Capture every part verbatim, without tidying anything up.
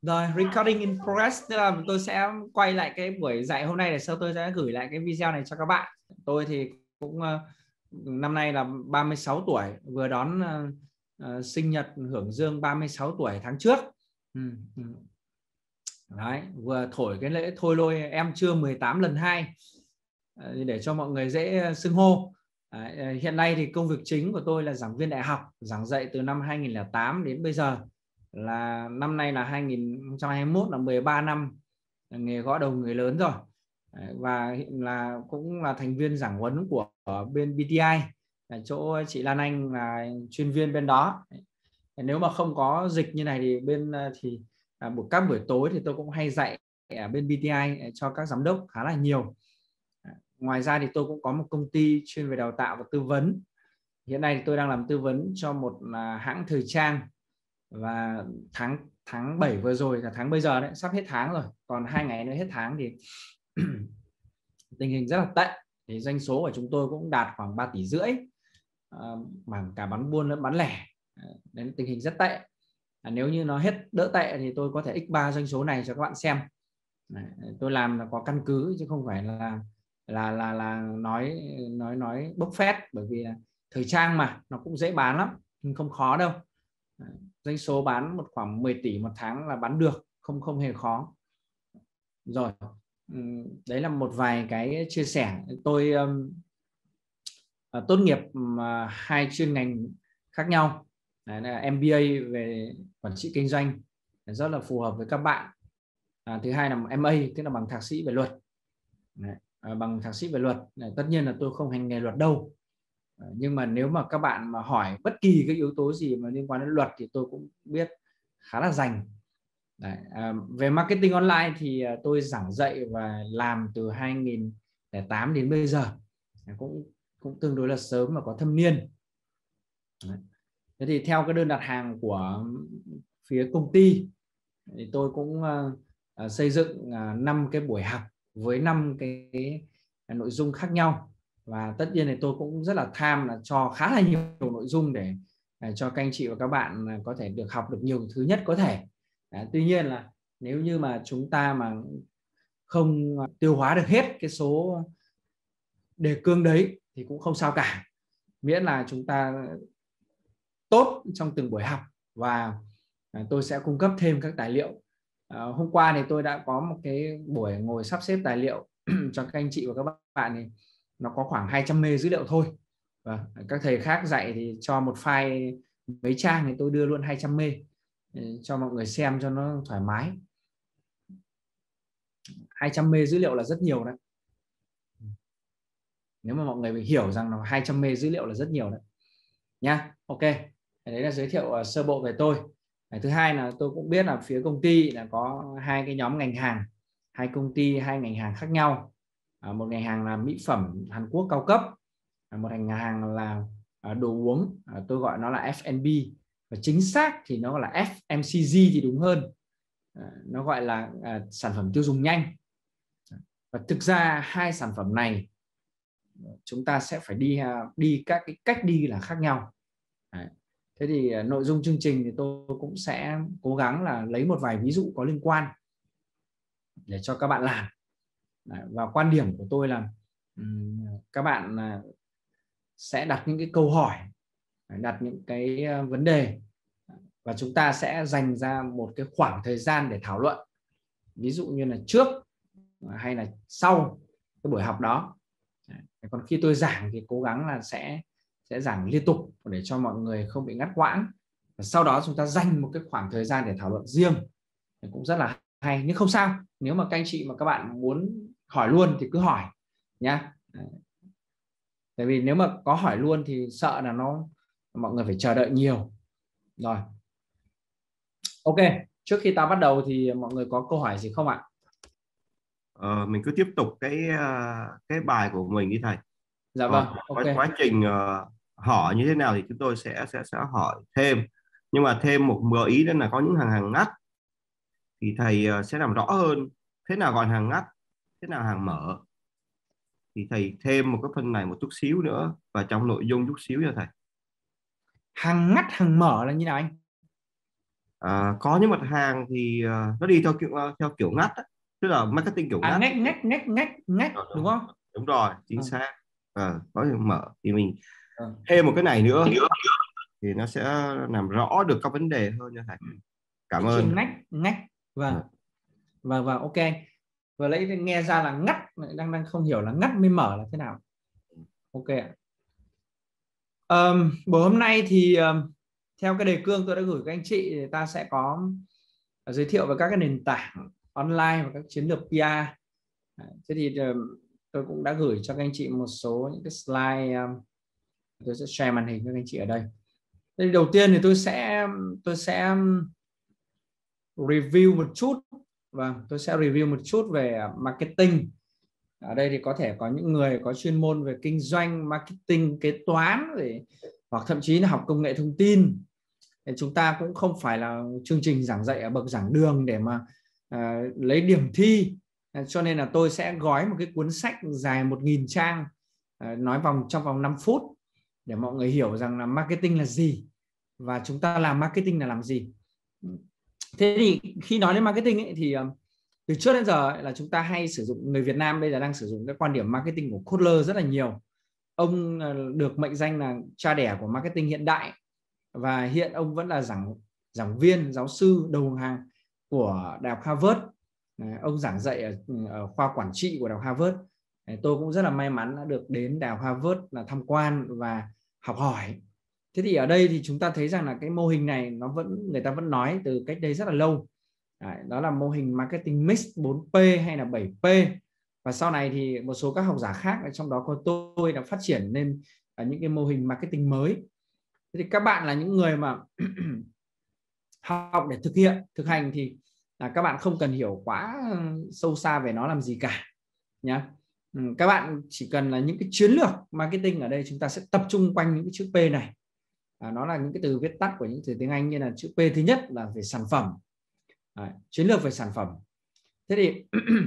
Rồi, recording in progress, tức là tôi sẽ quay lại cái buổi dạy hôm nay để sau tôi sẽ gửi lại cái video này cho các bạn. Tôi thì cũng uh, năm nay là ba mươi sáu tuổi, vừa đón uh, uh, sinh nhật hưởng dương ba mươi sáu tuổi tháng trước. Ừ, ừ. Đấy, vừa thổi cái lễ thôi lôi em chưa mười tám lần hai uh, để cho mọi người dễ xưng hô. Đấy, hiện nay thì công việc chính của tôi là giảng viên đại học, giảng dạy từ năm hai nghìn không trăm lẻ tám đến bây giờ, là năm nay là hai nghìn không trăm hai mươi mốt, là mười ba năm nghề gõ đầu người lớn rồi. Và hiện là cũng là thành viên giảng huấn của ở bên bê tê i, là chỗ chị Lan Anh là chuyên viên bên đó. Nếu mà không có dịch như này thì bên thì buổi các buổi tối thì tôi cũng hay dạy ở bên bê tê i cho các giám đốc khá là nhiều. Ngoài ra thì tôi cũng có một công ty chuyên về đào tạo và tư vấn. Hiện nay thì tôi đang làm tư vấn cho một hãng thời trang, và tháng tháng bảy vừa rồi, là tháng bây giờ đấy, sắp hết tháng rồi, còn hai ngày nữa hết tháng thì tình hình rất là tệ. Thì doanh số của chúng tôi cũng đạt khoảng ba tỷ rưỡi, mà cả bán buôn lẫn bán lẻ. Đến tình hình rất tệ. À, nếu như nó hết đỡ tệ thì tôi có thể nhân ba doanh số này cho các bạn xem. Đấy, tôi làm là có căn cứ chứ không phải là là là là nói nói nói bốc phét, bởi vì thời trang mà nó cũng dễ bán lắm, nhưng không khó đâu. Doanh số bán một khoảng mười tỷ một tháng là bán được, không không hề khó. Rồi, đấy là một vài cái chia sẻ. Tôi um, tốt nghiệp um, hai chuyên ngành khác nhau. Đấy là em bê a về quản trị kinh doanh, rất là phù hợp với các bạn. À, thứ hai là em a, tức là bằng thạc sĩ về luật. Đấy, à, bằng thạc sĩ về luật. Đấy, tất nhiên là tôi không hành nghề luật đâu. À, nhưng mà nếu mà các bạn mà hỏi bất kỳ cái yếu tố gì mà liên quan đến luật thì tôi cũng biết khá là rành. Đấy, à, về marketing online thì à, tôi giảng dạy và làm từ hai nghìn không trăm lẻ tám đến bây giờ, cũng cũng tương đối là sớm và có thâm niên. Đấy. Thế thì theo cái đơn đặt hàng của phía công ty thì tôi cũng uh, xây dựng năm uh, cái buổi học với năm cái, cái nội dung khác nhau, và tất nhiên thì tôi cũng rất là tham là cho khá là nhiều nội dung để, để cho các anh chị và các bạn có thể được học được nhiều thứ nhất có thể. Đấy, tuy nhiên là nếu như mà chúng ta mà không tiêu hóa được hết cái số đề cương đấy thì cũng không sao cả, miễn là chúng ta tốt trong từng buổi học. Và tôi sẽ cung cấp thêm các tài liệu. À, hôm qua thì tôi đã có một cái buổi ngồi sắp xếp tài liệu cho các anh chị và các bạn, thì nó có khoảng hai trăm mê dữ liệu thôi. Và các thầy khác dạy thì cho một file mấy trang thì tôi đưa luôn hai trăm mê cho mọi người xem cho nó thoải mái. hai trăm mê dữ liệu là rất nhiều đấy. Nếu mà mọi người hiểu rằng là hai trăm mê dữ liệu là rất nhiều đấy nha. Ok, đấy là giới thiệu sơ bộ về tôi. Thứ hai là tôi cũng biết là phía công ty là có hai cái nhóm ngành hàng, hai công ty, hai ngành hàng khác nhau. Một ngành hàng là mỹ phẩm Hàn Quốc cao cấp, một ngành hàng là đồ uống, tôi gọi nó là ép and bê, và chính xác thì nó là ép em xê giê thì đúng hơn, nó gọi là sản phẩm tiêu dùng nhanh. Và thực ra hai sản phẩm này chúng ta sẽ phải đi đi các cái cách đi là khác nhau. Đấy. Thế thì nội dung chương trình thì tôi cũng sẽ cố gắng là lấy một vài ví dụ có liên quan để cho các bạn làm. Đấy. Và quan điểm của tôi là um, các bạn sẽ đặt những cái câu hỏi, đặt những cái vấn đề, và chúng ta sẽ dành ra một cái khoảng thời gian để thảo luận, ví dụ như là trước hay là sau cái buổi học đó. Còn khi tôi giảng thì cố gắng là sẽ sẽ giảng liên tục để cho mọi người không bị ngắt quãng, và sau đó chúng ta dành một cái khoảng thời gian để thảo luận riêng, cũng rất là hay. Nhưng không sao, nếu mà các anh chị mà các bạn muốn hỏi luôn thì cứ hỏi nhá. Tại vì nếu mà có hỏi luôn thì sợ là nó mọi người phải chờ đợi nhiều. Rồi, ok, trước khi ta bắt đầu thì mọi người có câu hỏi gì không ạ? Ờ, mình cứ tiếp tục cái cái bài của mình đi thầy. Dạ Còn vâng, ok. quá, quá trình uh, hỏi như thế nào thì chúng tôi sẽ sẽ sẽ hỏi thêm, nhưng mà thêm một mười ý nữa là có những hàng hàng ngắt thì thầy uh, sẽ làm rõ hơn thế nào gọi hàng ngắt, thế nào hàng mở, thì thầy thêm một cái phần này một chút xíu nữa và trong nội dung chút xíu cho thầy. Hàng ngắt hàng mở là như nào anh? À, có những mặt hàng thì uh, nó đi theo kiểu uh, theo kiểu ngắt á. Tức là marketing kiểu À, ngắt. ngách ngách ngách ngách ngách Ờ, đúng đúng, không? đúng rồi, chính Ừ. xác. Ờ, có thể mở thì mình Ừ. thêm một cái này nữa thì nó sẽ làm rõ được các vấn đề hơn nha thầy. Cảm Thị ơn. trường ngách ngách. Vâng, Ờ. vâng, vâng, ok. Vừa lấy nghe ra là ngắt, đang đang không hiểu là ngắt mới mở là thế nào. Ok ạ. Um, buổi hôm nay thì um, theo cái đề cương tôi đã gửi các anh chị thì ta sẽ có uh, giới thiệu về các cái nền tảng online và các chiến lược pê e. Thế thì um, tôi cũng đã gửi cho các anh chị một số những cái slide, um, tôi sẽ share màn hình cho các anh chị ở đây. Thế thì đầu tiên thì tôi sẽ tôi sẽ review một chút, và tôi sẽ review một chút về marketing. Ở đây thì có thể có những người có chuyên môn về kinh doanh, marketing, kế toán, rồi hoặc thậm chí là học công nghệ thông tin. Thì chúng ta cũng không phải là chương trình giảng dạy ở bậc giảng đường để mà uh, lấy điểm thi, cho nên là tôi sẽ gói một cái cuốn sách dài một nghìn trang, uh, nói vòng trong vòng năm phút để mọi người hiểu rằng là marketing là gì và chúng ta làm marketing là làm gì. Thế thì khi nói đến marketing ấy, thì uh, từ trước đến giờ ấy, là chúng ta hay sử dụng, người Việt Nam bây giờ đang sử dụng cái quan điểm marketing của Kotler rất là nhiều. Ông uh, được mệnh danh là cha đẻ của marketing hiện đại, và hiện ông vẫn là giảng giảng viên, giáo sư đầu hàng của Đại học Harvard. Ông giảng dạy ở, ở khoa quản trị của Đại học Harvard. Tôi cũng rất là may mắn đã được đến Đại học Harvard là tham quan và học hỏi. Thế thì ở đây thì chúng ta thấy rằng là cái mô hình này nó vẫn, người ta vẫn nói từ cách đây rất là lâu. Đó là mô hình marketing mix bốn P hay là bảy P. Và sau này thì một số các học giả khác, trong đó có tôi, đã phát triển lên những cái mô hình marketing mới. Thế thì các bạn là những người mà học để thực hiện, thực hành thì là các bạn không cần hiểu quá sâu xa về nó làm gì cả nhá. Các bạn chỉ cần là những cái chiến lược marketing, ở đây chúng ta sẽ tập trung quanh những cái chữ P này. À, nó là những cái từ viết tắt của những từ tiếng Anh, như là chữ P thứ nhất là về sản phẩm. Đấy, chiến lược về sản phẩm. Thế thì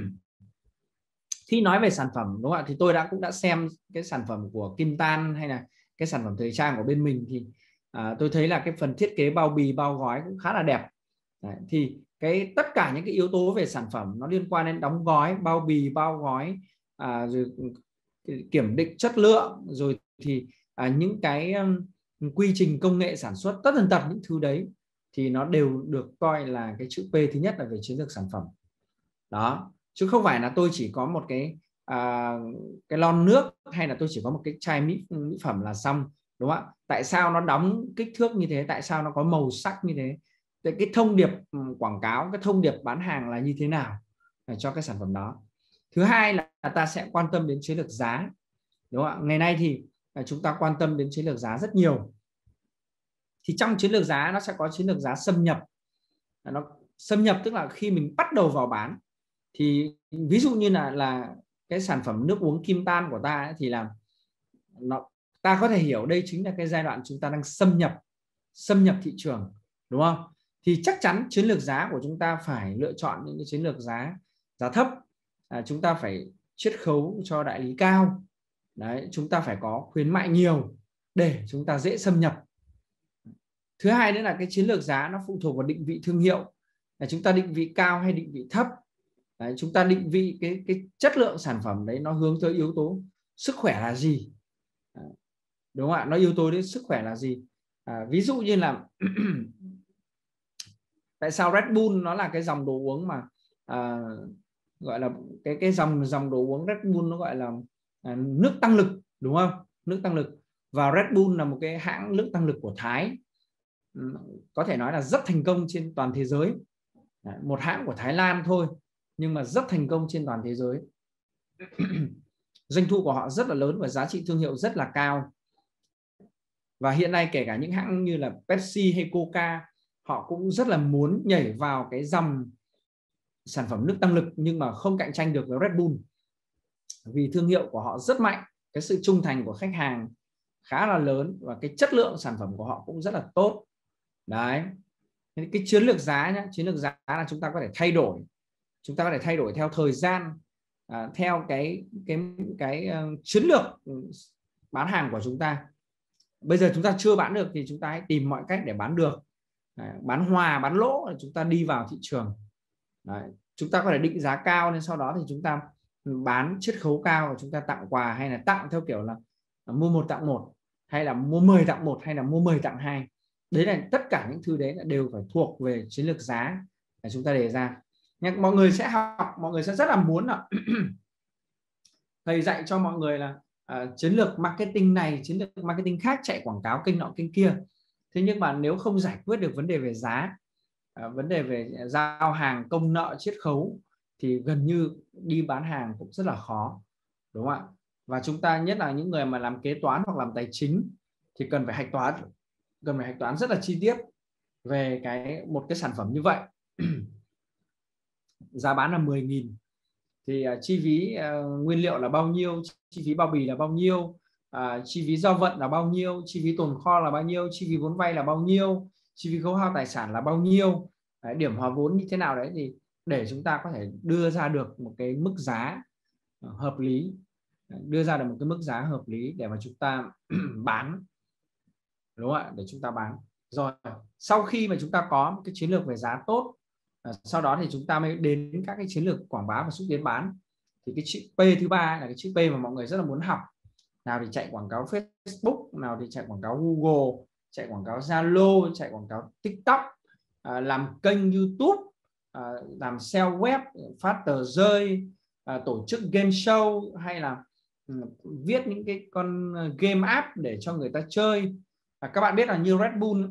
khi nói về sản phẩm, đúng không ạ, thì tôi đã cũng đã xem cái sản phẩm của Kim Tan hay là cái sản phẩm thời trang của bên mình, thì à, tôi thấy là cái phần thiết kế bao bì, bao gói cũng khá là đẹp. Đấy, thì cái tất cả những cái yếu tố về sản phẩm nó liên quan đến đóng gói, bao bì, bao gói, à, rồi kiểm định chất lượng, rồi thì à, những cái um, quy trình công nghệ sản xuất, tất tần tật những thứ đấy thì nó đều được coi là cái chữ P thứ nhất là về chiến lược sản phẩm. Đó, chứ không phải là tôi chỉ có một cái à, cái lon nước, hay là tôi chỉ có một cái chai mỹ, mỹ phẩm là xong, đúng không ạ? Tại sao nó đóng kích thước như thế, tại sao nó có màu sắc như thế, cái thông điệp quảng cáo, cái thông điệp bán hàng là như thế nào cho cái sản phẩm đó. Thứ hai là ta sẽ quan tâm đến chiến lược giá, đúng không ạ? Ngày nay thì chúng ta quan tâm đến chiến lược giá rất nhiều. Thì trong chiến lược giá nó sẽ có chiến lược giá xâm nhập. Nó xâm nhập tức là khi mình bắt đầu vào bán, thì ví dụ như là là cái sản phẩm nước uống Kim Tan của ta ấy, thì là nó, ta có thể hiểu đây chính là cái giai đoạn chúng ta đang xâm nhập xâm nhập thị trường, đúng không? Thì chắc chắn chiến lược giá của chúng ta phải lựa chọn những cái chiến lược giá giá thấp. À, chúng ta phải chiết khấu cho đại lý cao. Đấy, chúng ta phải có khuyến mại nhiều để chúng ta dễ xâm nhập. Thứ hai nữa là cái chiến lược giá nó phụ thuộc vào định vị thương hiệu, là chúng ta định vị cao hay định vị thấp. Đấy, chúng ta định vị cái cái chất lượng sản phẩm đấy nó hướng tới yếu tố sức khỏe là gì, đúng không ạ? Nó yếu tố đến sức khỏe là gì? À, ví dụ như là tại sao Red Bull nó là cái dòng đồ uống mà à, gọi là cái cái dòng dòng đồ uống Red Bull nó gọi là à, nước tăng lực, đúng không? Nước tăng lực. Và Red Bull là một cái hãng nước tăng lực của Thái, có thể nói là rất thành công trên toàn thế giới. Đấy, một hãng của Thái Lan thôi nhưng mà rất thành công trên toàn thế giới. Doanh thu của họ rất là lớn và giá trị thương hiệu rất là cao. Và hiện nay kể cả những hãng như là Pepsi hay Coca, họ cũng rất là muốn nhảy vào cái dòng sản phẩm nước tăng lực nhưng mà không cạnh tranh được với Red Bull, vì thương hiệu của họ rất mạnh, cái sự trung thành của khách hàng khá là lớn và cái chất lượng sản phẩm của họ cũng rất là tốt. Đấy, cái chiến lược giá nhé, chiến lược giá là chúng ta có thể thay đổi, chúng ta có thể thay đổi theo thời gian, à, theo cái cái cái uh, chiến lược bán hàng của chúng ta. Bây giờ chúng ta chưa bán được thì chúng ta hãy tìm mọi cách để bán được. Đấy, bán hòa bán lỗ là chúng ta đi vào thị trường. Đấy, chúng ta có thể định giá cao nên sau đó thì chúng ta bán chiết khấu cao và chúng ta tặng quà, hay là tặng theo kiểu là mua một tặng một, hay là mua mười tặng một, hay là mua mười tặng hai. Đấy là tất cả những thứ đấy là đều phải thuộc về chiến lược giá để chúng ta đề ra. Nhưng mọi người sẽ học, mọi người sẽ rất là muốn là thầy dạy cho mọi người là uh, chiến lược marketing này, chiến lược marketing khác, chạy quảng cáo kênh nọ kênh kia. Thế nhưng mà nếu không giải quyết được vấn đề về giá, uh, vấn đề về giao hàng, công nợ, chiết khấu thì gần như đi bán hàng cũng rất là khó, đúng không ạ? Và chúng ta, nhất là những người mà làm kế toán hoặc làm tài chính, thì cần phải hạch toán, cần phải hạch toán rất là chi tiết về cái một cái sản phẩm như vậy. Giá bán là mười nghìn thì uh, chi phí uh, nguyên liệu là bao nhiêu, chi phí bao bì là bao nhiêu, uh, chi phí giao vận là bao nhiêu, chi phí tồn kho là bao nhiêu, chi phí vốn vay là bao nhiêu, chi phí khấu hao tài sản là bao nhiêu, đấy, điểm hòa vốn như thế nào đấy, thì để chúng ta có thể đưa ra được một cái mức giá hợp lý, đưa ra được một cái mức giá hợp lý để mà chúng ta bán, đúng không ạ? Để chúng ta bán. Rồi sau khi mà chúng ta có một cái chiến lược về giá tốt, sau đó thì chúng ta mới đến các cái chiến lược quảng bá và xúc tiến bán. Thì cái chữ P thứ ba là cái chữ P mà mọi người rất là muốn học. Nào thì chạy quảng cáo Facebook, nào thì chạy quảng cáo Google, chạy quảng cáo Zalo, chạy quảng cáo TikTok, à, làm kênh YouTube, à, làm sale web, phát tờ rơi, à, tổ chức game show, hay là um, viết những cái con game app để cho người ta chơi. À, các bạn biết là như Red Bull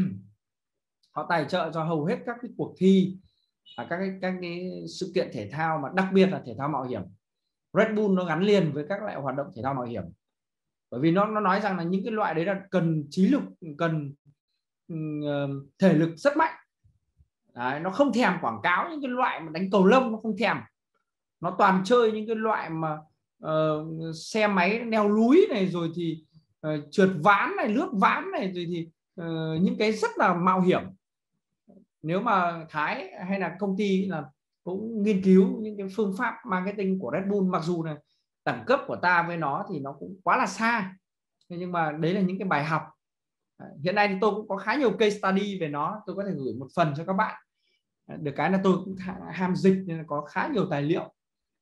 họ tài trợ cho hầu hết các cái cuộc thi, à, các cái các cái sự kiện thể thao, mà đặc biệt là thể thao mạo hiểm. Red Bull nó gắn liền với các loại hoạt động thể thao mạo hiểm, bởi vì nó nó nói rằng là những cái loại đấy là cần trí lực, cần uh, thể lực rất mạnh. Đấy, nó không thèm quảng cáo những cái loại mà đánh cầu lông, nó không thèm, nó toàn chơi những cái loại mà uh, xe máy leo núi này, rồi thì uh, trượt ván này, lướt ván này, rồi thì uh, những cái rất là mạo hiểm. Nếu mà Thái hay là công ty là cũng nghiên cứu những cái phương pháp marketing của Red Bull, mặc dù là đẳng cấp của ta với nó thì nó cũng quá là xa, nhưng mà đấy là những cái bài học. Hiện nay thì tôi cũng có khá nhiều case study về nó, tôi có thể gửi một phần cho các bạn. Được cái là tôi cũng ham dịch nên là có khá nhiều tài liệu.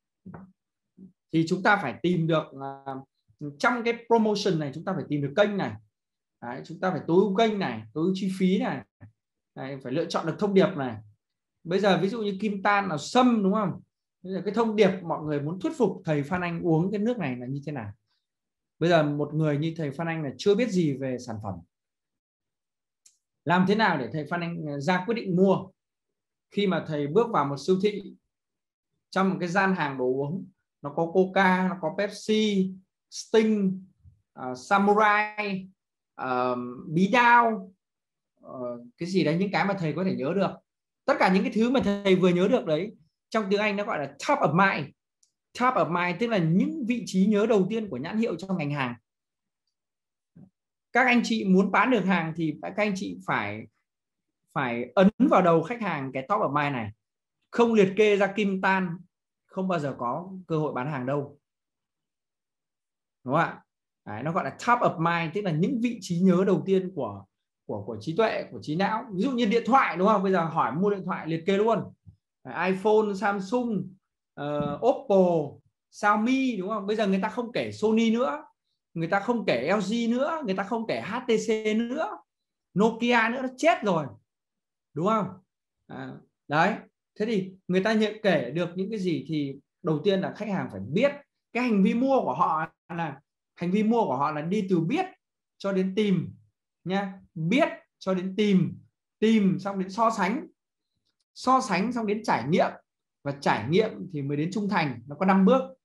Thì chúng ta phải tìm được uh, trong cái promotion này, chúng ta phải tìm được kênh này. Đấy, chúng ta phải tối ưu kênh này, tối ưu chi phí này. Đấy, phải lựa chọn được thông điệp này. Bây giờ ví dụ như Kim Tan là sâm, đúng không? Bây giờ cái thông điệp mọi người muốn thuyết phục thầy Phan Anh uống cái nước này là như thế nào? Bây giờ một người như thầy Phan Anh là chưa biết gì về sản phẩm, làm thế nào để thầy Phan Anh ra quyết định mua? Khi mà thầy bước vào một siêu thị, trong một cái gian hàng đồ uống, nó có Coca, nó có Pepsi, Sting, uh, Samurai, uh, Bí Đao, uh, cái gì đấy, những cái mà thầy có thể nhớ được. Tất cả những cái thứ mà thầy vừa nhớ được đấy, trong tiếng Anh nó gọi là top of mind. Top of mind tức là những vị trí nhớ đầu tiên của nhãn hiệu trong ngành hàng. Các anh chị muốn bán được hàng thì các anh chị phải phải ấn vào đầu khách hàng cái top of mind này. Không liệt kê ra Kim Tan, không bao giờ có cơ hội bán hàng đâu, đúng không ạ? Đấy, nó gọi là top of mind, tức là những vị trí nhớ đầu tiên của của của trí tuệ, của trí não. Ví dụ như điện thoại, đúng không? Bây giờ hỏi mua điện thoại liệt kê luôn. Đấy, iPhone, Samsung, uh, Oppo, Xiaomi, đúng không? Bây giờ người ta không kể Sony nữa, người ta không kể lờ giê nữa, người ta không kể hát tê xê nữa, Nokia nữa, nó chết rồi, đúng không? À, đấy. Thế thì người ta nhận kể được những cái gì thì đầu tiên là khách hàng phải biết cái hành vi mua của họ là hành vi mua của họ là đi từ biết cho đến tìm nha, biết cho đến tìm, tìm xong đến so sánh, so sánh xong đến trải nghiệm, và trải nghiệm thì mới đến trung thành. Nó có năm bước.